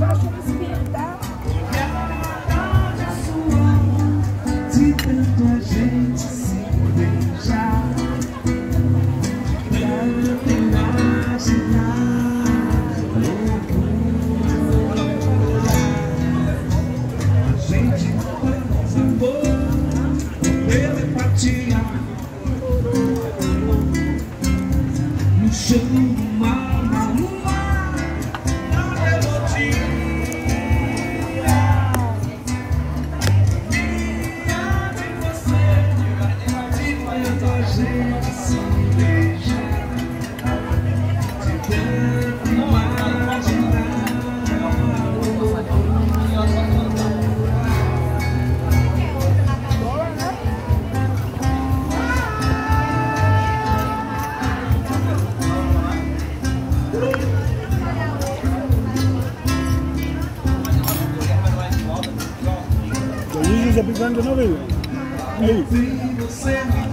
acho que espírita. De tanto a gente se beijar, tanto imaginar loucura. A gente faz amor, telepatia, no chão do mar, na lua, na melodia. A gente se beija, de tanto imaginar. Aí, já pisando de novo aí. Você me